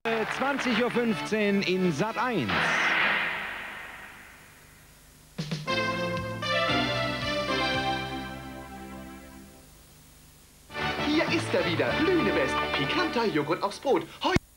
20:15 Uhr in Sat.1. Hier ist er wieder, Lünebest, pikanter Joghurt aufs Brot.